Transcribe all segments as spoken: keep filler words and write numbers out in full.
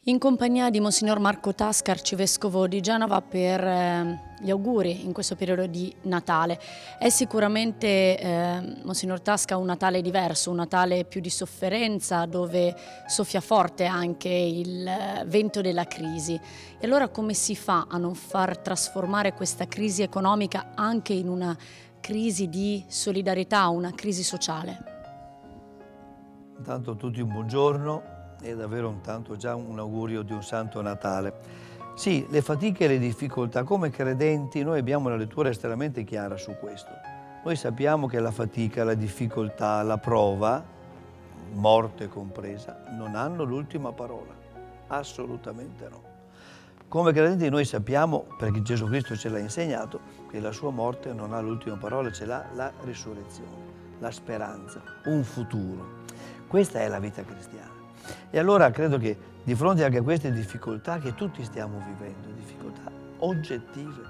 In compagnia di Monsignor Marco Tasca, arcivescovo di Genova, per eh, gli auguri in questo periodo di Natale. È sicuramente, eh, Monsignor Tasca, un Natale diverso, un Natale più di sofferenza, dove soffia forte anche il eh, vento della crisi. E allora come si fa a non far trasformare questa crisi economica anche in una crisi di solidarietà, una crisi sociale? Intanto a tutti un buongiorno. È davvero intanto già un augurio di un Santo Natale. Sì, le fatiche e le difficoltà, come credenti noi abbiamo una lettura estremamente chiara su questo. Noi sappiamo che la fatica, la difficoltà, la prova, morte compresa, non hanno l'ultima parola, assolutamente no. Come credenti noi sappiamo, perché Gesù Cristo ce l'ha insegnato, che la sua morte non ha l'ultima parola, ce l'ha la risurrezione, la speranza, un futuro. Questa è la vita cristiana. E allora credo che di fronte anche a queste difficoltà che tutti stiamo vivendo, difficoltà oggettive,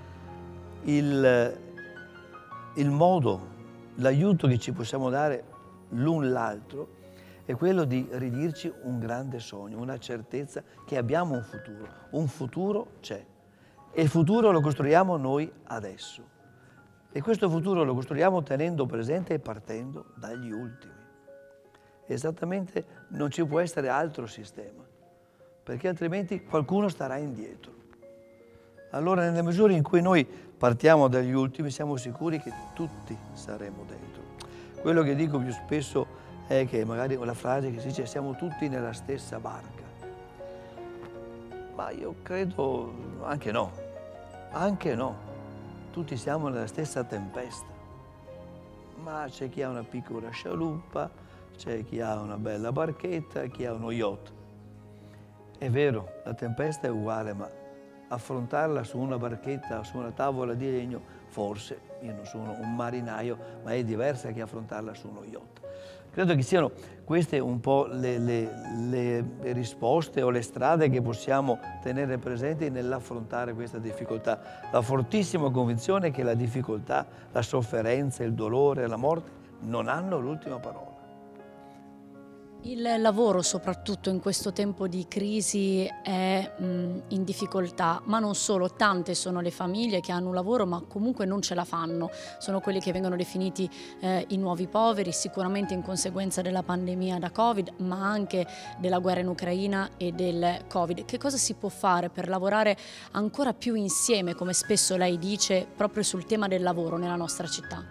il, il modo, l'aiuto che ci possiamo dare l'un l'altro è quello di ridirci un grande sogno, una certezza che abbiamo un futuro. Un futuro c'è e il futuro lo costruiamo noi adesso. E questo futuro lo costruiamo tenendo presente e partendo dagli ultimi. Esattamente non ci può essere altro sistema, perché altrimenti qualcuno starà indietro. Allora, nella misura in cui noi partiamo dagli ultimi, siamo sicuri che tutti saremo dentro. Quello che dico più spesso è che magari la frase che si dice siamo tutti nella stessa barca. Ma io credo anche no, anche no. Tutti siamo nella stessa tempesta. Ma c'è chi ha una piccola scialuppa, c'è chi ha una bella barchetta e chi ha uno yacht. È vero, la tempesta è uguale, ma affrontarla su una barchetta, su una tavola di legno, forse, io non sono un marinaio, ma è diversa che affrontarla su uno yacht. Credo che siano queste un po' le, le, le risposte o le strade che possiamo tenere presenti nell'affrontare questa difficoltà. La fortissima convinzione che la difficoltà, la sofferenza, il dolore, la morte non hanno l'ultima parola. Il lavoro, soprattutto in questo tempo di crisi, è mh, in difficoltà, ma non solo. Tante sono le famiglie che hanno un lavoro ma comunque non ce la fanno. Sono quelli che vengono definiti eh, i nuovi poveri, sicuramente in conseguenza della pandemia da Covid, ma anche della guerra in Ucraina e del Covid. Che cosa si può fare per lavorare ancora più insieme, come spesso lei dice, proprio sul tema del lavoro nella nostra città?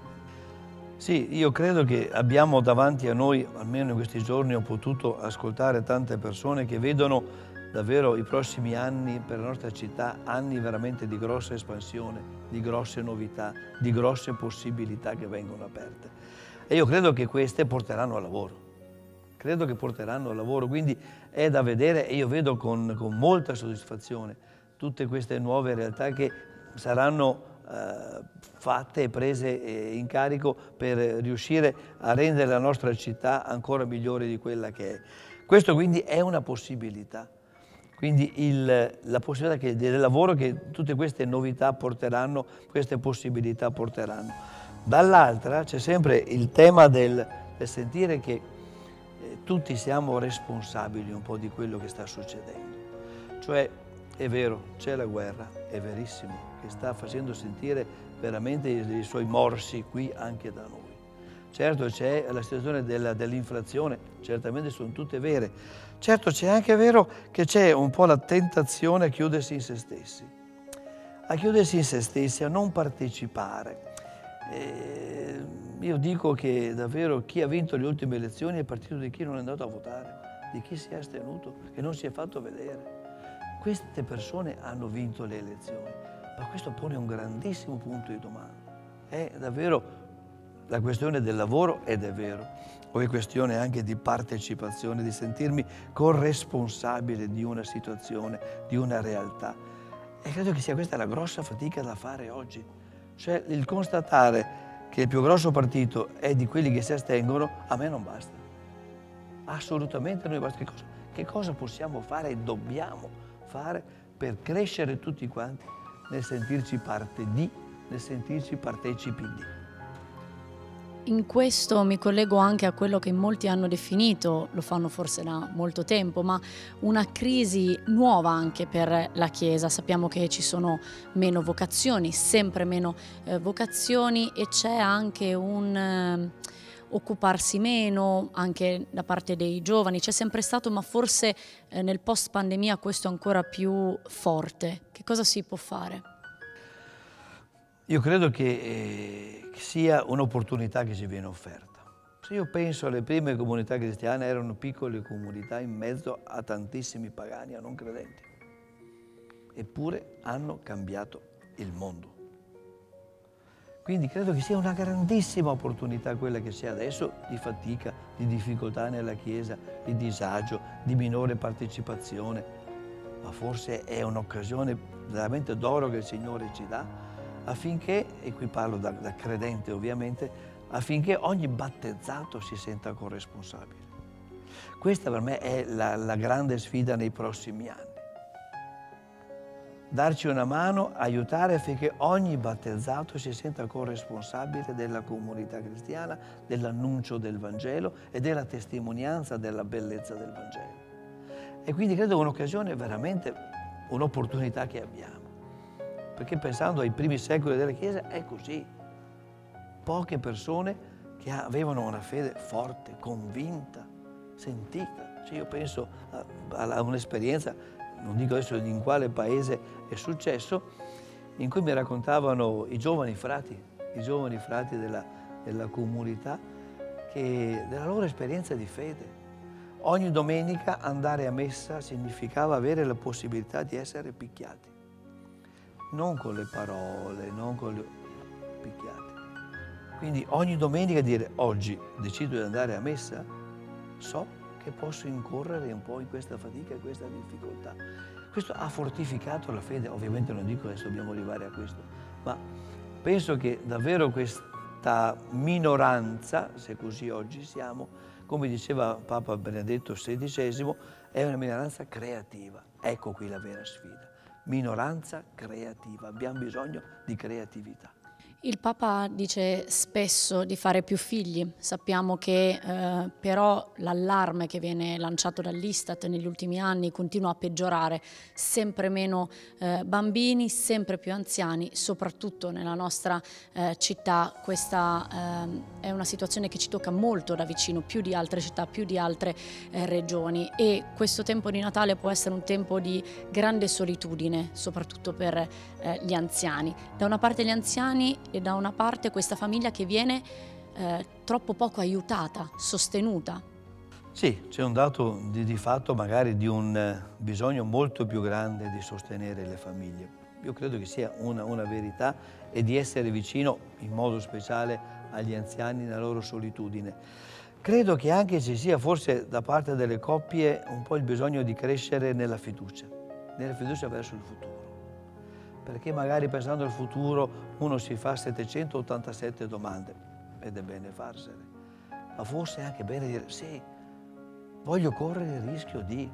Sì, io credo che abbiamo davanti a noi, almeno in questi giorni ho potuto ascoltare tante persone che vedono davvero i prossimi anni per la nostra città, anni veramente di grossa espansione, di grosse novità, di grosse possibilità che vengono aperte. E io credo che queste porteranno al lavoro, credo che porteranno al lavoro, quindi è da vedere e io vedo con, con molta soddisfazione tutte queste nuove realtà che saranno Uh, fatte e prese eh, in carico per riuscire a rendere la nostra città ancora migliore di quella che è. Questo quindi è una possibilità, quindi il, la possibilità che, del lavoro che tutte queste novità porteranno, queste possibilità porteranno. Dall'altra c'è sempre il tema del, del sentire che eh, tutti siamo responsabili un po' di quello che sta succedendo, cioè è vero, c'è la guerra, è verissimo, che sta facendo sentire veramente i suoi morsi qui anche da noi. Certo c'è la situazione dell'inflazione, certamente sono tutte vere. Certo c'è anche vero che c'è un po' la tentazione a chiudersi in se stessi, a chiudersi in se stessi, a non partecipare. E io dico che davvero chi ha vinto le ultime elezioni è il partito di chi non è andato a votare, di chi si è astenuto, che non si è fatto vedere. Queste persone hanno vinto le elezioni, ma questo pone un grandissimo punto di domanda. È davvero la questione del lavoro, ed è vero, o è questione anche di partecipazione, di sentirmi corresponsabile di una situazione, di una realtà. E credo che sia questa la grossa fatica da fare oggi. Cioè il constatare che il più grosso partito è di quelli che si astengono, a me non basta. Assolutamente non basta. Che cosa, che cosa possiamo fare e dobbiamo fare per crescere tutti quanti nel sentirci parte di, nel sentirci partecipi di. In questo mi collego anche a quello che molti hanno definito, lo fanno forse da molto tempo, ma una crisi nuova anche per la Chiesa. Sappiamo che ci sono meno vocazioni, sempre meno eh, vocazioni, e c'è anche un eh, occuparsi meno anche da parte dei giovani. C'è sempre stato, ma forse eh, nel post pandemia questo è ancora più forte. Che cosa si può fare? Io credo che eh, sia un'opportunità che ci viene offerta. Se io penso alle prime comunità cristiane, erano piccole comunità in mezzo a tantissimi pagani, a non credenti. Eppure hanno cambiato il mondo. Quindi credo che sia una grandissima opportunità quella che c'è adesso di fatica, di difficoltà nella Chiesa, di disagio, di minore partecipazione. Ma forse è un'occasione veramente d'oro che il Signore ci dà, affinché, e qui parlo da, da credente ovviamente, affinché ogni battezzato si senta corresponsabile. Questa per me è la, la grande sfida nei prossimi anni. Darci una mano, aiutare affinché ogni battezzato si senta corresponsabile della comunità cristiana, dell'annuncio del Vangelo e della testimonianza della bellezza del Vangelo. E quindi credo un'occasione veramente, un'opportunità che abbiamo. Perché pensando ai primi secoli della Chiesa è così. Poche persone che avevano una fede forte, convinta, sentita. Cioè io penso a, a un'esperienza, non dico adesso in quale paese è successo, in cui mi raccontavano i giovani frati, i giovani frati della, della comunità, che, della loro esperienza di fede. Ogni domenica andare a messa significava avere la possibilità di essere picchiati. Non con le parole, non con le picchiate. Quindi ogni domenica dire oggi decido di andare a messa, so che posso incorrere un po' in questa fatica e questa difficoltà. Questo ha fortificato la fede, ovviamente non dico che adesso dobbiamo arrivare a questo, ma penso che davvero questa minoranza, se così oggi siamo, come diceva Papa Benedetto sedicesimo, è una minoranza creativa. Ecco qui la vera sfida. Minoranza creativa, abbiamo bisogno di creatività. Il Papa dice spesso di fare più figli. Sappiamo che eh, però l'allarme che viene lanciato dall'Istat negli ultimi anni continua a peggiorare, sempre meno eh, bambini, sempre più anziani, soprattutto nella nostra eh, città. Questa eh, è una situazione che ci tocca molto da vicino, più di altre città, più di altre eh, regioni, e questo tempo di Natale può essere un tempo di grande solitudine, soprattutto per eh, gli anziani. Da una parte gli anziani e da una parte questa famiglia che viene eh, troppo poco aiutata, sostenuta. Sì, c'è un dato di, di fatto magari di un eh, bisogno molto più grande di sostenere le famiglie. Io credo che sia una, una verità, e di essere vicino in modo speciale agli anziani nella loro solitudine. Credo che anche ci sia forse da parte delle coppie un po' il bisogno di crescere nella fiducia, nella fiducia verso il futuro. Perché magari pensando al futuro uno si fa settecentottantasette domande, ed è bene farsene, ma forse è anche bene dire sì, voglio correre il rischio di,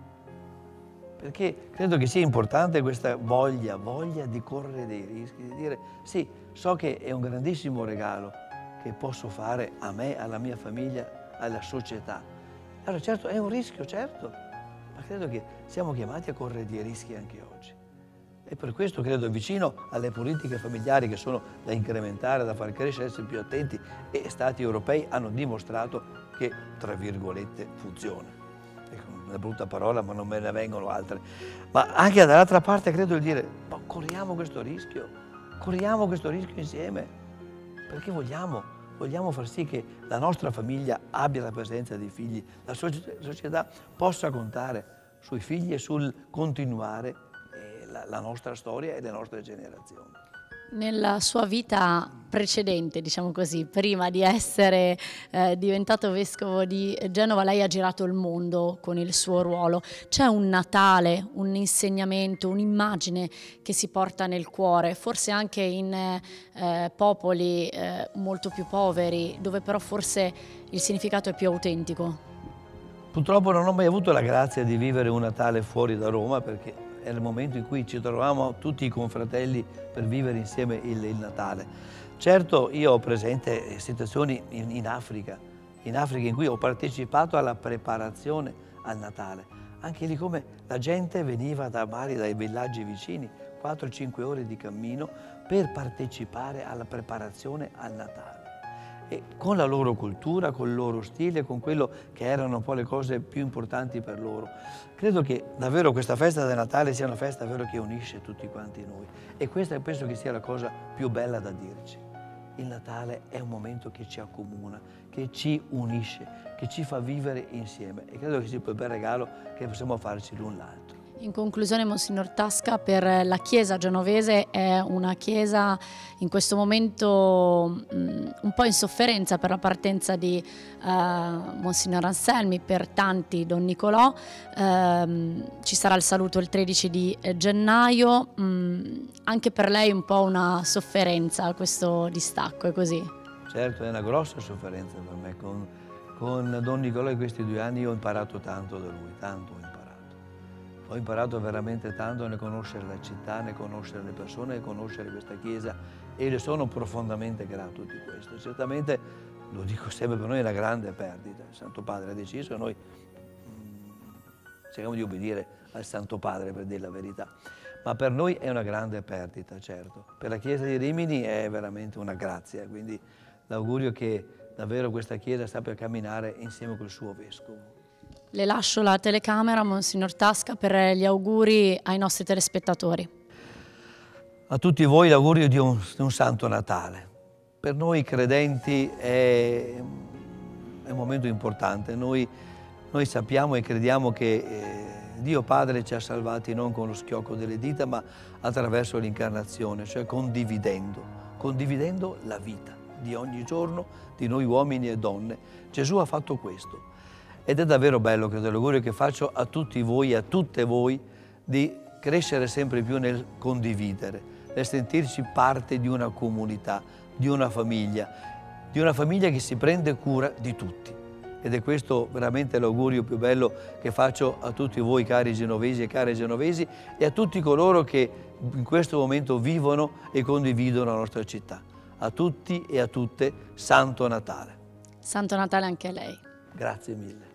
perché credo che sia importante questa voglia, voglia di correre dei rischi, di dire sì, so che è un grandissimo regalo che posso fare a me, alla mia famiglia, alla società. Allora certo è un rischio, certo, ma credo che siamo chiamati a correre dei rischi anche oggi. E per questo credo vicino alle politiche familiari che sono da incrementare, da far crescere, essere più attenti, e Stati europei hanno dimostrato che, tra virgolette, funziona. Ecco, una brutta parola, ma non me ne vengono altre. Ma anche dall'altra parte credo di dire, ma corriamo questo rischio, corriamo questo rischio insieme, perché vogliamo, vogliamo far sì che la nostra famiglia abbia la presenza dei figli, la società possa contare sui figli e sul continuare la nostra storia e le nostre generazioni. Nella sua vita precedente, diciamo così, prima di essere eh, diventato vescovo di Genova, lei ha girato il mondo con il suo ruolo. C'è un Natale, un insegnamento, un'immagine che si porta nel cuore, forse anche in eh, popoli eh, molto più poveri, dove però forse il significato è più autentico? Purtroppo non ho mai avuto la grazia di vivere un Natale fuori da Roma, perché è il momento in cui ci troviamo tutti i confratelli per vivere insieme il, il Natale. Certo, io ho presente situazioni in, in Africa, in Africa in cui ho partecipato alla preparazione al Natale. Anche lì come la gente veniva da Bari, dai villaggi vicini, quattro cinque ore di cammino per partecipare alla preparazione al Natale. E con la loro cultura, con il loro stile, con quello che erano un po' le cose più importanti per loro. Credo che davvero questa festa del Natale sia una festa davvero che unisce tutti quanti noi. E questa penso che sia la cosa più bella da dirci. Il Natale è un momento che ci accomuna, che ci unisce, che ci fa vivere insieme. E credo che sia il bel regalo che possiamo farci l'un l'altro. In conclusione, Monsignor Tasca, per la Chiesa genovese è una Chiesa in questo momento mh, un po' in sofferenza per la partenza di uh, Monsignor Anselmi, per tanti Don Nicolò. Uh, ci sarà il saluto il tredici di gennaio, mh, anche per lei un po' una sofferenza questo distacco, è così? Certo, è una grossa sofferenza per me. Con, con Don Nicolò in questi due anni io ho imparato tanto da lui, tanto ho imparato. Ho imparato veramente tanto nel conoscere la città, nel conoscere le persone, nel conoscere questa Chiesa e le sono profondamente grato di questo. Certamente, lo dico sempre, per noi è una grande perdita. Il Santo Padre ha deciso e noi mm, cerchiamo di obbedire al Santo Padre, per dire la verità. Ma per noi è una grande perdita, certo. Per la Chiesa di Rimini è veramente una grazia, quindi l'augurio che davvero questa Chiesa sappia camminare insieme col suo Vescovo. Le lascio la telecamera, Monsignor Tasca, per gli auguri ai nostri telespettatori. A tutti voi l'augurio di un, di un Santo Natale. Per noi credenti è, è un momento importante. Noi, noi sappiamo e crediamo che eh, Dio Padre ci ha salvati non con lo schiocco delle dita, ma attraverso l'incarnazione, cioè condividendo, condividendo la vita di ogni giorno di noi uomini e donne. Gesù ha fatto questo. Ed è davvero bello, credo, l'augurio che faccio a tutti voi e a tutte voi di crescere sempre più nel condividere, nel sentirci parte di una comunità, di una famiglia, di una famiglia che si prende cura di tutti. Ed è questo veramente l'augurio più bello che faccio a tutti voi, cari genovesi e care genovesi, e a tutti coloro che in questo momento vivono e condividono la nostra città. A tutti e a tutte, Santo Natale. Santo Natale anche a lei. Grazie mille.